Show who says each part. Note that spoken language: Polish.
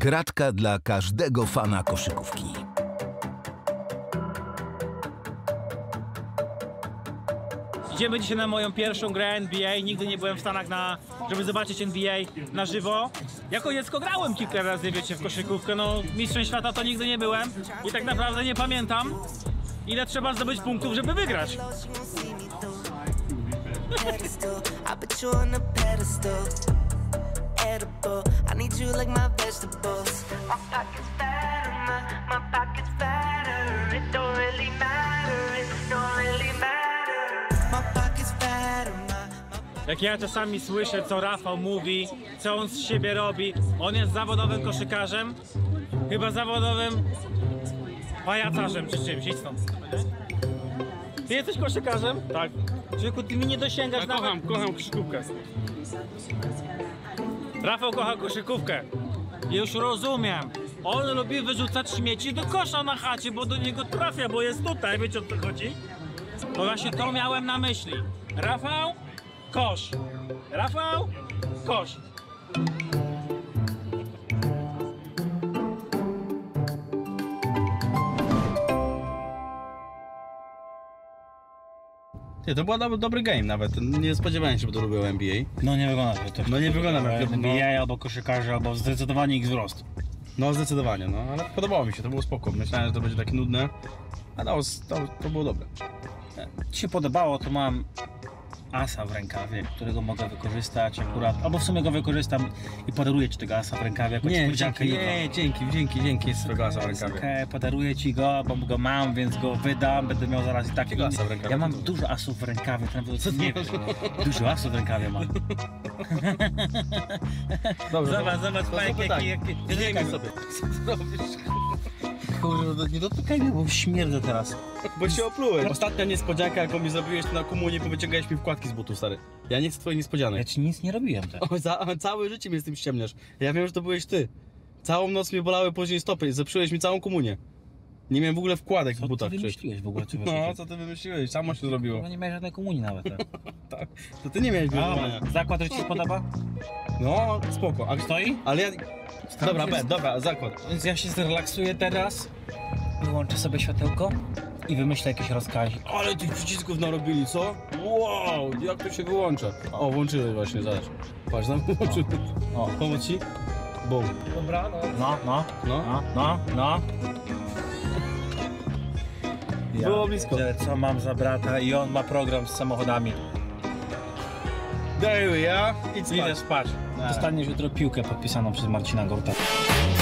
Speaker 1: Gratka dla każdego fana koszykówki.
Speaker 2: Idziemy dzisiaj na moją pierwszą grę NBA. Nigdy nie byłem w Stanach, żeby zobaczyć NBA na żywo. Jako dziecko grałem kilka razy, wiecie, w koszykówkę. No, mistrzem świata to nigdy nie byłem i tak naprawdę nie pamiętam, ile trzeba zdobyć punktów, żeby wygrać. Jak ja czasami słyszę, co Rafał mówi, co on z siebie robi, on jest zawodowym koszykarzem, chyba zawodowym pajacarzem czy czymś, idź stąd. Ty jesteś koszykarzem? Tak. Człowieku, ty mi nie dosięgasz nawet... Kocham koszykówkę. Rafał kocha koszykówkę. Już rozumiem. On lubi wyrzucać śmieci do kosza na chacie, bo do niego trafia, bo jest tutaj, wiecie o co chodzi? To właśnie to miałem na myśli. Rafał, kosz. Rafał, kosz.
Speaker 3: Ty, to był dobry game nawet. Nie spodziewałem się, bo to lubił NBA.
Speaker 2: No nie wygląda to.
Speaker 3: No nie wygląda jak
Speaker 2: NBA albo koszykarze, albo zdecydowanie ich wzrost.
Speaker 3: No zdecydowanie, no ale podobało mi się, to było spoko. Myślałem, że to będzie takie nudne, a to było dobre.
Speaker 2: Ci się podobało, to mam asa w rękawie, którego mogę wykorzystać akurat, albo w sumie go wykorzystam i podaruję ci tego asa w rękawie jako niespodziankę.
Speaker 3: Dzięki swojego asa w rękawie.
Speaker 2: Okay, podaruję ci go, bo go mam, więc go wydam, będę miał zaraz i takiego
Speaker 3: asa w rękawie.
Speaker 2: Ja mam dużo asów w rękawie, to nawet nie wiem, dużo asów w rękawie mam.
Speaker 3: Dobrze,
Speaker 2: zobacz, jaki...
Speaker 3: Wyjmij sobie. Co robisz?
Speaker 2: Kurde, nie dotykaj mnie, bo śmierdzę teraz.
Speaker 3: Bo się oplułem. Ostatnia niespodzianka, jaką mi zrobiłeś na komunie, wyciągałeś mi wkładki z butów, stary. Ja nie chcę twojej niespodzianek.
Speaker 2: Ja ci nic nie robiłem tak.
Speaker 3: Całe życie mnie z tym ściemniasz. Ja wiem, że to byłeś ty. Całą noc mnie bolały później stopy, zepsułeś mi całą komunię. Nie miałem w ogóle wkładek w butach.
Speaker 2: Co ty wymyśliłeś w ogóle?
Speaker 3: No, co ty wymyśliłeś? Samo się zrobiło.
Speaker 2: No nie miałeś żadnej komunii nawet.
Speaker 3: Tak. To ty nie miałeś wyzwania.
Speaker 2: Zakład już ci się podoba?
Speaker 3: No, spoko. A
Speaker 2: stoi?
Speaker 3: Ale ja... Dobra, zakład.
Speaker 2: Więc ja się zrelaksuję teraz, wyłączę sobie światełko i wymyślę jakieś rozkazy.
Speaker 3: Ale tych przycisków narobili, co? Wow, jak to się wyłącza? O, włączyły właśnie, zobacz. Patrz, tam włączyły. O, pomóc ci? Bum.
Speaker 2: Dobra, no.
Speaker 3: Było blisko.
Speaker 2: Co mam za brata i on ma program z samochodami.
Speaker 3: There we are.
Speaker 2: Idę spać. Dostaniesz jutro piłkę podpisaną przez Marcina Gorta.